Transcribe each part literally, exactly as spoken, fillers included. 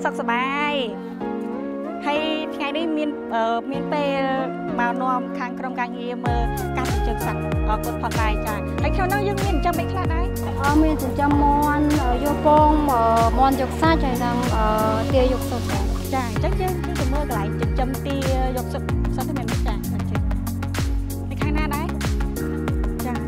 สักสบายให้ไงได้มีเอ่อมีเปมานอมคางกรมการเงียมการจัดสัตว์กดผ่อนลายจ้ะให้เขาน้องยังมีจำไม่คลาดได้อ๋อมีถึงจำมอนโยโปงมอนยกซาใจดังเตียยกสดจ้ะจังยังคือเมื่อไหร่จะจำเตียยกสดสัตว์ที่มันไม่จ้ะในข้างหน้าได้จ้ะ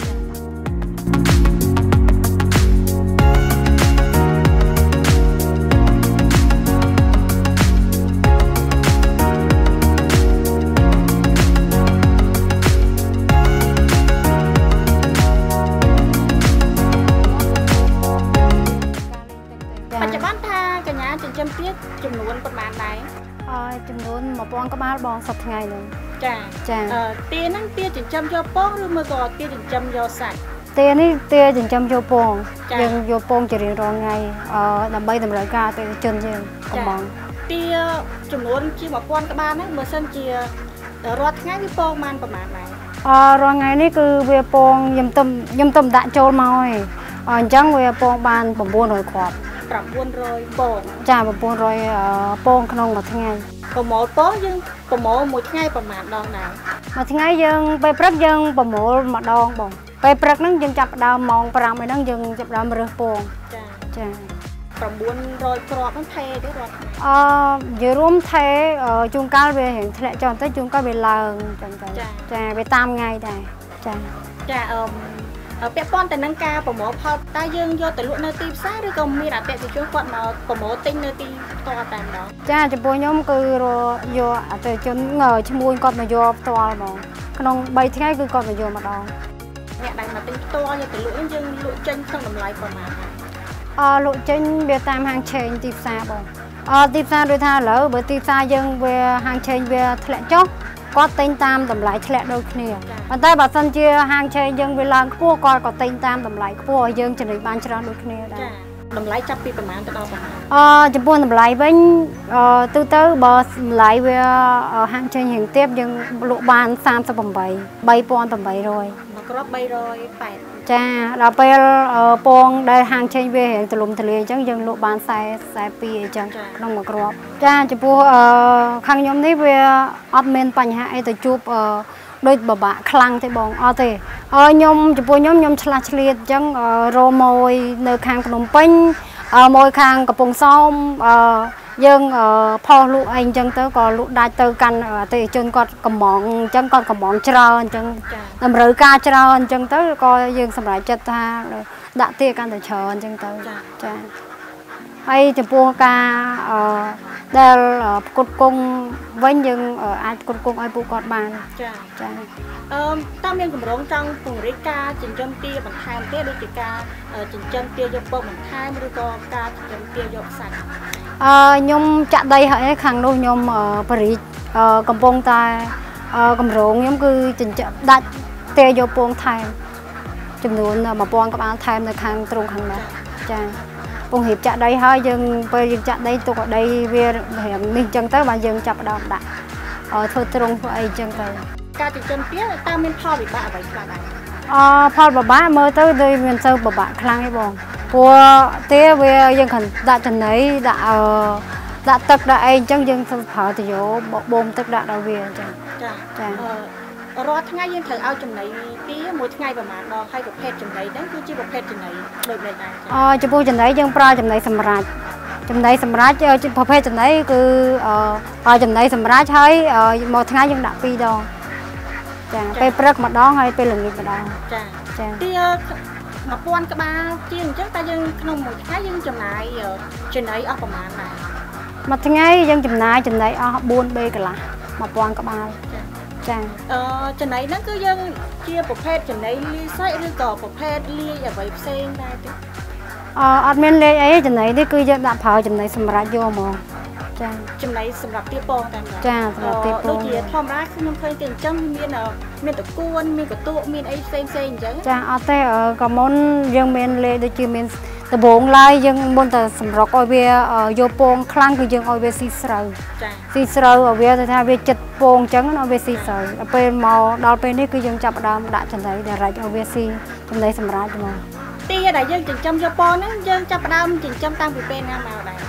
ปัจจุบันทางกันยาจึงจำเตี้ยจำนวนประมาณไหนจำนวนหมอปองก็มาบองสับไงเลยจ้าจ้าเตี้ยนั่งเตี้ยจึงจำยอปองหรือเมื่อก่อนเตี้ยจึงจำยอสัตว์เตี้ยนี่เตี้ยจึงจำยอปองยังยอปองจะเรียนรองไงดำใบดำไรกาเตี้ยจนยังกำบังเตี้ยจำนวนที่หมอปองกับบ้านนั้นเมื่อสั้นเจียรอดง่ายวิปองมันประมาณไหนรองไงนี่คือเวียปองยมต้มยมต้มดะโจลมาอยจังเวียปองบานผมบัวหน่อยขอบปรับวนรอยโป่งจ้าปรับวนรอยโป่งขนมมาทั้งไงปมโมโป้ยังปมโมมุดง่ายประมาณดองไหนมาทั้งไงยังไปปรักยังปมโมมาดองบ่งไปปรักนั่งยังจับดาวมองปรามไปนั่งยังจับดาวมาเรือโป่งจ้าจ้าปรับวนรอยกรอบนั่นเทได้หรออ่าอยู่ร่วมเทจุงก้าวไปเห็นทะเลจอนแต่จุงก้าวไปลางจังจังจ้าไปตามไงได้จ้าจ้าเอ่อเปียป้อนแต่นังกาปมโมพอตายังโยแต่ลุเนตีซ่าหรือก็มีแต่เปียสิช่วยกวาดมาปมโมติ้งเนตีตัวแต่เนาะจ้าจะปยมคือโรโยแต่จนเงยชมูนกอดมาโยตัวมองขนมใบที่ง่ายคือกอดมาโยมาดองเนี่ยได้มาติ้งตัวโยแต่ลุยังลุเจนต้องทำลายประมาณอ่าลุเจนเบียตามหางเชนตีซ่าบ่อ่าตีซ่าโดยท่าเหล่าเบียตีซ่ายังเบียหางเชนเบียทะเลจ๊อกก็เต็งตามตำไหลแฉลโดยเคลียร์มันได้บัดสันเชียหางเชยยังเวลาพวกก็เต็งตามตำไหลพวกยังจะได้บานชราโดยเคลียร์ได้ตำไหลจับปีประมาณตลอดประมาณอ่าจะปนตำไหลเป็นอ่าตื้อตื้อบอสไหลเวลหางเชยเห็นเทียบยังลุบานสามสิบใบใบปอนตำใบรอยมากรอบใบรอยแปดจ้าเราไปปองได้หางเชยเวเห็นตลุมทะเลจังยังลุบานสายสายปีจังน้องมากรอบจ้าจะปูข้างยมนี้เวอัดเมนปัญหาไอตัวจูบโดยบ่บะคลังที่บองอ๋อเตอ๋อยมจะปูยมยมฉลาดเฉลี่ยจังโรมอยเนื้อคางขนมปิ้งมอยคางกระปงซ้อมยังพอลูกเองจังเตอก็ลูกได้เตอกันเตจนก็กระหม่อมจังก็กระหม่อมเจริญจังนำเรือกาเจริญจังเตอก็ยังสมัยจัดท่าดักเตี้ยกันแต่เชิญจังเตอจ้าไอ้จะปูกาเดลกดกงวันยังอาจกดกงไอ้ปูกอดบานจ้าจ้าเอ่อตามเรื่องของร้องจังปุ่งริกาจินจำเตี้ยบันทายเตี้ยด้วยจิกาจินจำเตี้ยยกปงบันทายหรือก็กาจินจำเตี้ยยกสัตว์ยมจะได้ให้ขังดูยมปริกำปงตายกำร้องยมคือจินจะดัดเตี้ยยกปงไทยจำนวนมาปองกับอาไทยในขังตรงขังนั้นจ้าปงหิบจะได้ให้ยังไปยังจะได้ตัวได้เวียเห็นมีจังเตอร์มายังจับดอกดักเธอตรงไอ้จังเตอร์การจิตจำเตี้ยตามเป็นพ่อหรือบ้าอะไรบ้างอ๋อพ่อบ้าเมื่อเตอร์โดยเป็นเตอร์บ้าคลั่งให้บองปัวเตี้ยเวียยังขันดักจันไหนดักดักตึกดักไอ้จังยังสภาติโยบงตึกดักดาวเวียจังจ้าจ้ารอดง่ายยังถือเอาจังไหนปีหมดง่ายประมาณดอกให้กับเพศจังไหนนั่นคือจีบเพศจังไหนโดยใดๆอ๋อจะพูดจังไหนยังปลาจังไหนสำราญจังไหนสำราญเจอประเภทจังไหนคือปลาจังไหนสำราญใช้หมดง่ายยังดักปีดองจ้าไปเปรกมาดองให้ไปหลึงนิดมาดองจ้าจ้าเตี้ยมาปวนกระบาเจียงจังแต่ยังขนมหมดง่ายยังจังไหนจังไหนเอาประมาณไหนมาทั้งง่ายยังจังไหนจังไหนเอาบุญเบกละมาปวนกระบาจ้าเออจังไหนนั่นก็ยังเชี่ยประเภทจังไหนลีไซหรือก่อประเภทลีอย่าไปเซ็งได้ติเอออัดเมนเลยไอ้จังไหนนี่คือจะดับเผาจังไหนสำหรับโยมจ้าจังไหนสำหรับตีปองแต่จ้าสำหรับตีปองโดยเฉพาะทอมรักคือมันเคยเก่งจังมีเนาะมีตะกวนมีกระตุกมีไอ้เซ็งเซ็งจังจ้าเอาแต่เออกระมอนยังเมนเลยโดยชื่อเมนตะบงลายยังบนแต่สำหรับออยเบียโยปองคลั่งคือยังออยเบียซีสระซีสระออยเบียแต่ถ้าเบียจัดปองจังออยเบียซีสระเป็นมอดอลเป็นนี่คือยังจับดามด่าจันไดเดี๋ยวไรออยเบียซีจันไดสำรับจังตีอะไรยังจิงจำโยปองนั่นยังจับดามจิงจำตั้งปีเป็นงานมาอะไรอ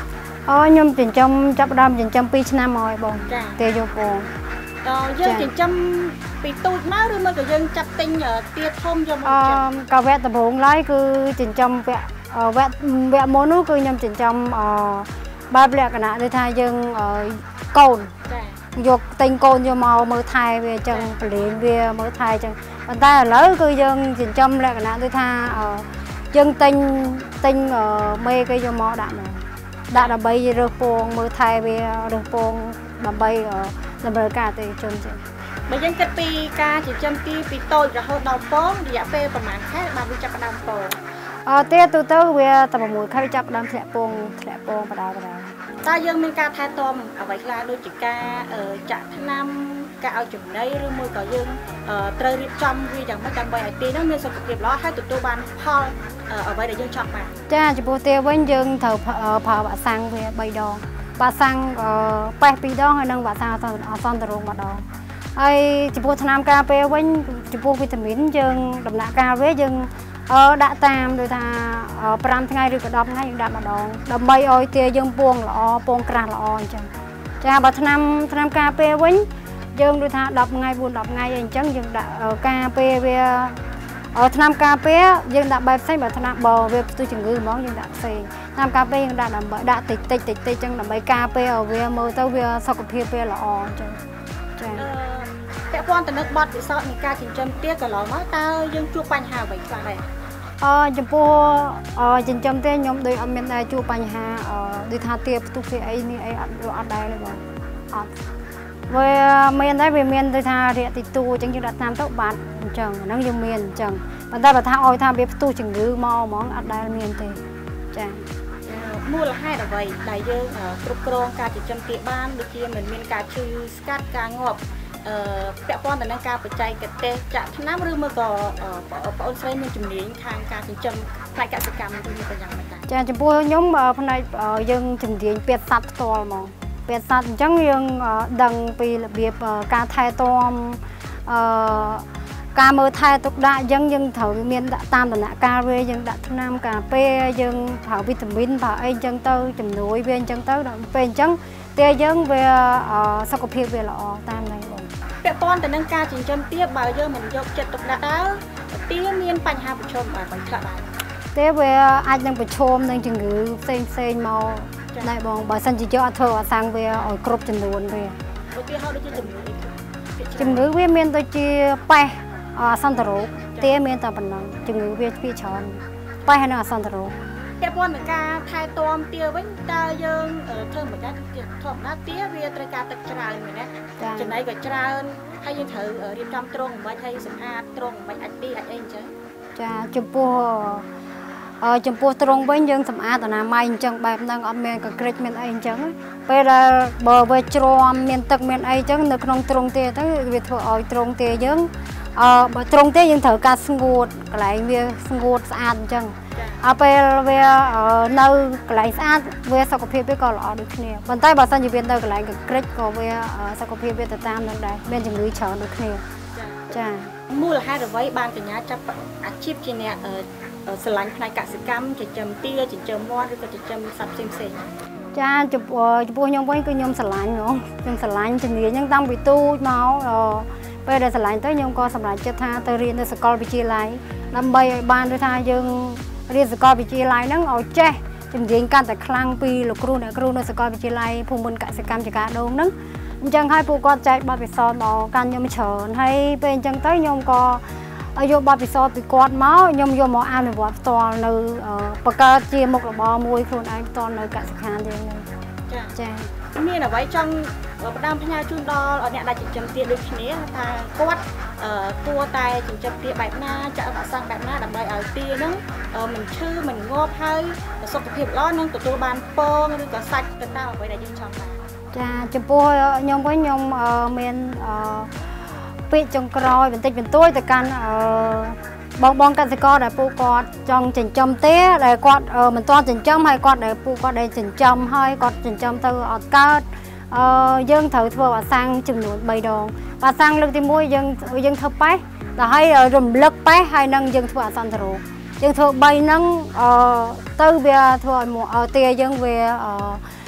អូខ្ញុំចិញ្ចឹមចាប់ដើមចិញ្ចឹមពីរឆ្នាំហើយបងទាយកពងតើយើងចិញ្ចឹមពីទូចមកឬមកក៏យើងចាប់ទិញទាធំយកមកចិញ្ចឹមក៏វគ្គដំបូងឡើយគឺចិញ្ចឹមវគ្គវគ្គវគ្គមុននោះគឺខ្ញុំចិញ្ចឹមបែបលក្ខណៈដូចថាយើងកូនយកទិញកូនយកមកមើលថែវាអញ្ចឹងប្រលេងវាមើលថែអញ្ចឹងប៉ុន្តែឥឡូវគឺយើងចិញ្ចឹមលក្ខណៈដូចថាយើងទិញទិញមេគេយកមកដាក់មកដាក់ដើម្បីរើសពងមើលថែវារើសពងដើម្បីតម្រូវការអតិថិជនចឹងបើយើងគិតពីការចិញ្ចឹមទាពីតូចរហូតដល់ពងរយៈពេលប្រហែលខែបានវាចាប់ផ្ដើមពងអឺទាទូទៅវាតែប្រមូលខែចាប់ផ្ដើមធ្លាក់ពងធ្លាក់ពងបដាបដាតើយើងមានការថែទាំអ្វីខ្លះដូចជាការចាក់ថ្នាំការឲ្យចំណីឬមួយក៏យើងត្រូវរៀបចំវាយ៉ាងម៉េចដើម្បីឲ្យទានោះមានសុខភាពល្អហើយទទួលបានផលអ្វីដែលយើងចង់បានចាចំពោះទាវិញយើងត្រូវប្រើវ៉ាក់សាំងវាបីដងវ៉ាក់សាំងប៉េះពីរដងហើយនិងវ៉ាក់សាំងអសន្នរោងម្ដងហើយចំពោះថ្នាំការពារវិញចំពោះវីតាមីនយើងដំណាក់កាលវាយើងដាក់តាមដូចថាប្រាំថ្ងៃឬក៏ដប់ថ្ងៃយើងដាក់ម្ដងដើម្បីឲ្យទាយើងពងល្អពងក្រាស់ល្អអញ្ចឹងចាបើថ្នាំថ្នាំការពារវិញយើងដូចថាដប់ថ្ងៃបួនដប់ថ្ងៃអីអញ្ចឹងយើងដាក់ការពារវាថ្នាំការពារយើងដាក់បែបផ្សេងបើថ្នាំបើវាផ្ទុះជំងឺហ្មងយើងដាក់ផ្សេងថ្នាំការពារយើងដាក់ដើម្បីដាក់តិចតិចតិចតិចអញ្ចឹងដើម្បីការពារឲ្យវាមើលទៅវាសុខភាពវាល្អអញ្ចឹងចាពាក់ព័ន្ធទៅនឹងបទពិសោធន៍នៃការចិញ្ចឹមទាកន្លងមកតើយើងជួបបញ្ហាអ្វីខ្លះដែរអឺចំពោះចិញ្ចឹមទាខ្ញុំដូចអត់មានដែរជួបបញ្ហាដូចថាទាផ្ទុះវាអីនេះអីអត់អត់ដែរទេបងអត់វាមានដែរវាមានដូចថារាកទីតួអញ្ចឹងយើងដាក់តាមទៅបាត់អញ្ចឹងហ្នឹងយើងមានអញ្ចឹងប៉ុន្តែបើថាឲ្យថាវាផ្ទុះជំងឺមកហ្មងអត់ដែលមានទេចាមូលហេតុអ្វីដែលយើងគ្រប់គ្រងការចិញ្ចឹមទាបានដូចជាមិនមានការឈឺស្កាត់ការងាប់អឺពាក់ព័ន្ធទៅនឹងការបច្ចេកទេសចាក់ថ្នាំឬមកក៏បងអូនស្រីមានជំនាញខាងការចិញ្ចឹមផ្នែកកសិកម្មឬក៏យ៉ាងម៉េចដែរចាចំពោះខ្ញុំផ្នែកយើងជំនាញពេទ្យសត្វផ្ទាល់ហ្មងពេទ្យសត្វអញ្ចឹងយើងដឹងពីរបៀបការថែទាំអឺការមើលថែទុកដាក់អញ្ចឹងយើងត្រូវមានដាក់តាមដំណាក់កាលវាយើងដាក់ថ្នាំការពារយើងប្រើវីតាមីនប្រើអីអញ្ចឹងទៅជំនួយវាអញ្ចឹងទៅដល់ពេលអញ្ចឹងទាយើងវាសុខភាពវាល្អតាមហ្នឹងបងពាក់ព័ន្ធទៅនឹងការចិញ្ចឹមទាបើយើងមិនយកចិត្តទុកដាក់តើទាមានបញ្ហាប្រឈមអ្វីខ្លះដែរទាវាអាចនឹងប្រឈមនឹងជំងឺផ្សេងផ្សេងមកដែរបងបើសិនជាយកអត់ធ្វើអត់សាំងវាឲ្យគ្រប់ចំនួនវាឧទាហរណ៍ដូចជាជំងឺជំងឺវាមានដូចជាប៉េះអសន្នរោគទាមានតែប៉ុណ្ណឹងជំងឺវាពីច្រើនប៉េះហើយនឹងអសន្នរោគពាក់ព័ន្ធនឹងការថែទាំទាវិញតើយើងធ្វើមិនដែរធម្មតាទាវាត្រូវការទឹកច្រើនមែនទេចំណីក៏ច្រើនហើយយើងត្រូវរៀបចំទ្រុងមិនឲ្យសម្អាតទ្រុងមិនអាចទីអាចអីអញ្ចឹងចាចំពោះអឺចំពោះទ្រុងវិញយើងសម្អាតអនាម័យអញ្ចឹងបែបហ្នឹងអត់មានកក្រិចមានអីអញ្ចឹងពេលដែលបើវាជ្រាំមានទឹកមានអីអញ្ចឹងនៅក្នុងទ្រុងទាទៅវាធ្វើឲ្យទ្រុងទាយើងអឺបើទ្រុងទាយើងត្រូវការស្ងួតកន្លែងវាស្ងួតស្អាតអញ្ចឹងដល់ពេលវានៅកន្លែងស្អាតវាសុខភាពវាក៏ល្អដូចគ្នាប៉ុន្តែបើសិនជាវានៅកន្លែងកក្រិចក៏វាសុខភាពវាទៅតាមនឹងដែរមានជំងឺច្រើនដូចគ្នាចាមូលហេតុអ្វីបានកញ្ញាចាប់អាជីពជាអ្នកស្រឡាញ់ផ្នែកកសិកម្មចិញ្ចឹមទាចិញ្ចឹមមាន់ឬក៏ចិញ្ចឹមសត្វផ្សេងផ្សេងចាចំពោះចំពោះខ្ញុំវិញគឺខ្ញុំស្រឡាញ់ហ្មងខ្ញុំស្រឡាញ់ជំនាញហ្នឹងតាំងពីទូចមកពេលដែលស្រឡាញ់ទៅខ្ញុំក៏សម្រេចចិត្តថាទៅរៀននៅសាកលវិទ្យាល័យដើម្បីឲ្យបានដូចថាយើងរៀនសាកលវិទ្យាល័យហ្នឹងឲ្យចេះជំនាញកាន់តែខ្លាំងពីលោកគ្រូអ្នកគ្រូនៅសាកលវិទ្យាល័យភូមិន្ទកសិកម្មចការដូងហ្នឹងអញ្ចឹងហើយពួកគាត់ចែកបទពិសោធន៍មកកាន់ខ្ញុំច្រើនហើយពេលអញ្ចឹងទៅខ្ញុំក៏យកបទពិសោធន៍ពីគាត់មកខ្ញុំយកមកអនុវត្តផ្ទាល់នៅបង្កើតជាមុខរបរមួយខ្លួនឯងផ្ទាល់នៅកសិដ្ឋានយើងហ្នឹងចាចាមានអ្វីចង់ផ្ដើមផ្ញើជូនដល់អ្នកដែលចិញ្ចឹមទាដូចគ្នាថាគាត់គួរតែចិញ្ចឹមទាបែបណាចាក់វ៉ាក់សាំងបែបណាដើម្បីឲ្យទាហ្នឹងមិនឈឺមិនងាប់ហើយសុខភាពល្អនិងទទួលបានពងឬក៏សាច់ទៅតាមអ្វីដែលយើងចង់បានចាចំពោះខ្ញុំវិញខ្ញុំមានពាក្យចុងក្រោយបន្តិចបន្តួចទៅកាន់បងបងកសិករដែលពួកគាត់ចង់ចិញ្ចឹមទាដែលគាត់មិនទាន់ចិញ្ចឹមហើយគាត់ដែលពួកគាត់ដែលចិញ្ចឹមហើយគាត់ចិញ្ចឹមទៅអត់កើតអឺយើងត្រូវធ្វើវ៉ាក់សាំងចំនួនបីដងវ៉ាក់សាំងលើកទីមួយយើងយើងធ្វើប៉េះដល់ហើយរំលឹកប៉េះហើយនឹងយើងធ្វើអសន្នរោគយើងធ្វើបីហ្នឹងអឺទៅវាធ្វើឲ្យទាយើងវា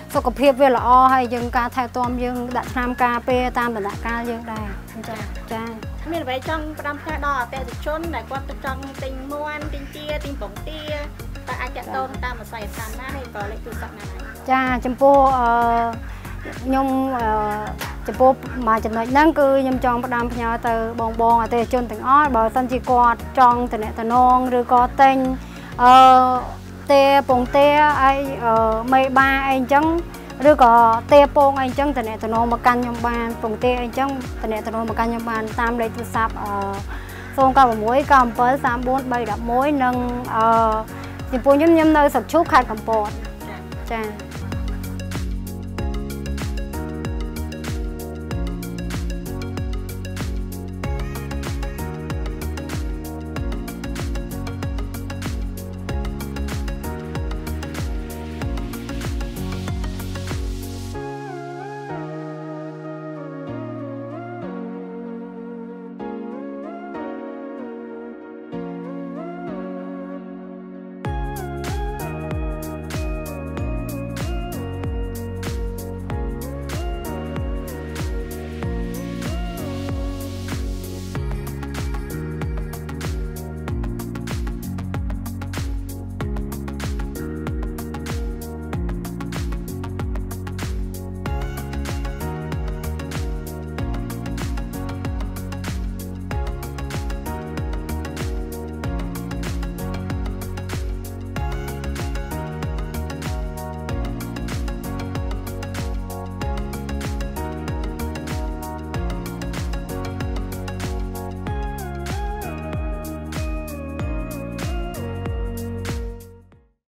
សុខភាពវាល្អហើយយើងការថែទាំយើងដាក់ថ្នាំការពារតាមដំណាក់កាលយើងដែរចាចាមានអ្វីចង់ផ្ដាំផ្ញើដល់អតិថិជនដែលគាត់ទៅចង់ទិញមាន់ទិញទាទិញពងទាតែអាចតាក់ទងតាមអាស័យកម្មណាហើយក៏លេខទូរស័ព្ទណាចាចំពោះអឺខ្ញុំអឺចំពោះមួយចំណុចហ្នឹងគឺខ្ញុំចង់ផ្ដាំផ្ញើទៅបងបងអតិថិជនទាំងអស់បើសិនជាគាត់ចង់តំណតំណងឬក៏ទិញអឺទេពងទេអីមេបាអីអញ្ចឹងឬក៏ទេពងអីអញ្ចឹងតំណតំណងមកកាន់ខ្ញុំបានពងទេអីអញ្ចឹងតំណតំណងមកកាន់ខ្ញុំបានតាមលេខទូរស័ព្ទអឺศูนย์ เก้า หก เก้า เจ็ด สาม สี่ 3 1 1និងអឺចំពោះខ្ញុំខ្ញុំនៅស្រុកឈូកខេត្តកំពតចា